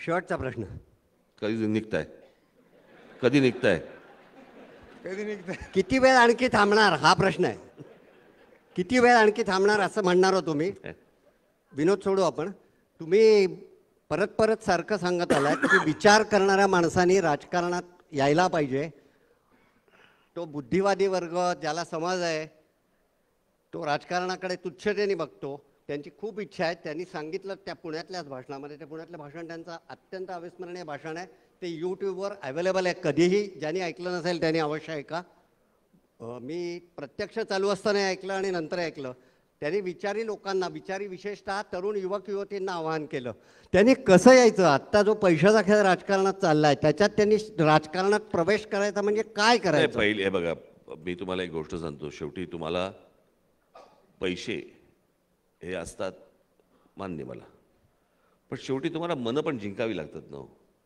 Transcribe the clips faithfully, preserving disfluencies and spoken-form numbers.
शेवटचा प्रश्न. कधी निघताय कधी निघताय कधी निघते किती वेळ आणखी थांबणार हा प्रश्न आहे. किती वेळ आणखी थांबणार असं म्हणणार हो तुम्ही. विनोद सोडू आपण. तुम्ही परत परत सारखं सांगत आलात की विचार करणाऱ्या माणसांनी राजकारणात यायला पाहिजे. तो बुद्धिवादी वर्ग ज्याला समज आहे तो राजकारणाकडे तुच्छतेने बघतो. त्यांची खूप इच्छा आहे. त्यांनी सांगितलं त्या पुण्यातल्याच भाषणामध्ये. त्या पुण्यातलं भाषण त्यांचं अत्यंत अविस्मरणीय भाषण आहे. ते यूट्यूबवर अवेलेबल आहे. कधीही ज्यांनी ऐकलं नसेल त्यांनी अवश्य ऐका. मी प्रत्यक्ष चालू असताना ऐकलं आणि नंतर ऐकलं. त्यांनी विचारी लोकांना, विचारी विशेषतः तरुण युवक युवतींना आवाहन केलं. त्यांनी कसं यायचं. आत्ता जो पैशाचा खेळ राजकारणात चालला आहे त्याच्यात त्यांनी राजकारणात प्रवेश करायचा म्हणजे काय करायचं. पहिले बघा, मी तुम्हाला एक गोष्ट सांगतो. शेवटी तुम्हाला पैसे हे असतात मान्य मला, पण शेवटी तुम्हाला मनं पण जिंकावी लागतात ना.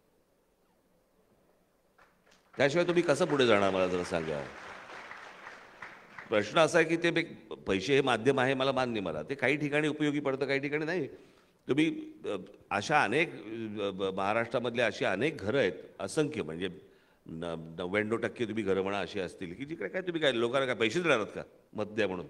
त्याशिवाय तुम्ही कसं पुढे जाणार मला जरा सांगा. प्रश्न असा आहे की ते पैसे हे माध्यम आहे, मला मान्य. मला ते काही ठिकाणी उपयोगी पडतं, काही ठिकाणी नाही. तुम्ही अशा अनेक महाराष्ट्रामधले अशी अनेक घरं आहेत, असंख्य, म्हणजे न नव्याण्णव टक्के तुम्ही घरं म्हणा अशी असतील की जिकडे काय तुम्ही काय लोकांना काय पैसे देणार आहात का मत द्या म्हणून.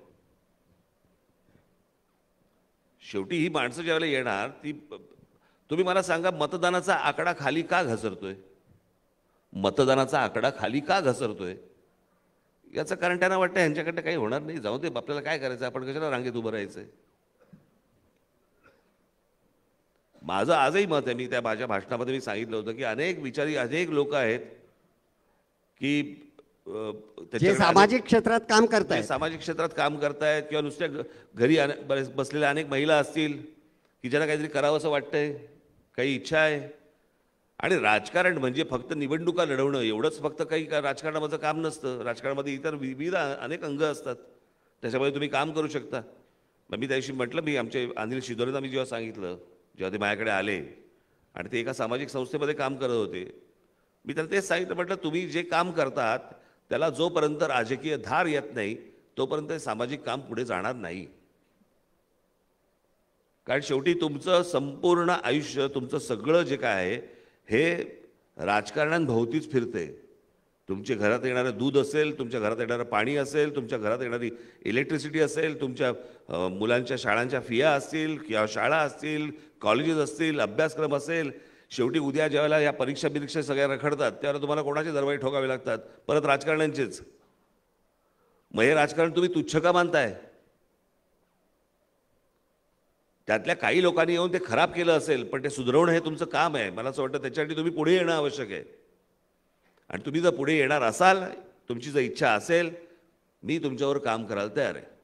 शेवटी ही माणसं ज्यावेळेला येणार ती, तुम्ही मला सांगा मतदानाचा आकडा खाली का घसरतोय. मतदानाचा आकडा खाली का घसरतोय याचं कारण त्यांना वाटतं ह्यांच्याकडनं काही होणार नाही, जाऊ दे, आपल्याला काय करायचं, आपण कशाला रांगेत उभं राहायचंय. माझं आजही मत आहे, मी त्या माझ्या भाषणामध्ये मी सांगितलं होतं की अनेक विचारी अनेक लोक आहेत की जे सामाजिक क्षेत्रात काम करतायत, सामाजिक क्षेत्रात काम करतायत किंवा नुसत्या घरी बसलेल्या अनेक महिला असतील की ज्यांना काहीतरी करावं असं वाटतंय, काही इच्छा आहे. आणि राजकारण म्हणजे फक्त निवडणुका लढवणं एवढंच फक्त काही राजकारणाचं काम नसतं. राजकारणामध्ये इतर विविध अनेक अंग असतात, त्याच्यामध्ये तुम्ही काम करू शकता. मग मी त्या दिवशी म्हटलं, मी आमचे अनिल शिदोरेंना मी जेव्हा सांगितलं, जेव्हा ते माझ्याकडे आले आणि ते एका सामाजिक संस्थेमध्ये काम करत होते, मी त्यांना तेच सांगितलं, म्हटलं तुम्ही जे काम करतात त्याला जोपर्यंत राजकीय धार येत नाही तोपर्यंत सामाजिक काम पुढे जाणार नाही. कारण शेवटी तुमचं संपूर्ण आयुष्य, तुमचं सगळं जे काय आहे हे राजकारणांभोवतीच फिरते. तुमच्या घरात येणारं दूध असेल, तुमच्या घरात येणारं पाणी असेल, तुमच्या घरात येणारी इलेक्ट्रिसिटी असेल, तुमच्या मुलांच्या शाळांच्या फिया असतील किंवा शाळा असतील, कॉलेजेस असतील, अभ्यासक्रम असेल. शेवटी उद्या ज्यावेळेला या परीक्षा बिरीक्षा सगळ्या रखडतात त्यावेळेला तुम्हाला कोणाचे दरवाजे ठोकावे लागतात, परत राजकारण्यांचेच. मग हे राजकारण तुम्ही तुच्छ का मानताय. त्यातल्या काही लोकांनी येऊन ते खराब केलं असेल, पण ते सुधारवणं हे तुमचं काम आहे. मला असं वाटतं त्याच्यासाठी तुम्ही पुढे येणं आवश्यक आहे. आणि तुम्ही जर पुढे येणार असाल, तुमची जर इच्छा असेल, मी तुमच्यावर काम करायला तयार आहे.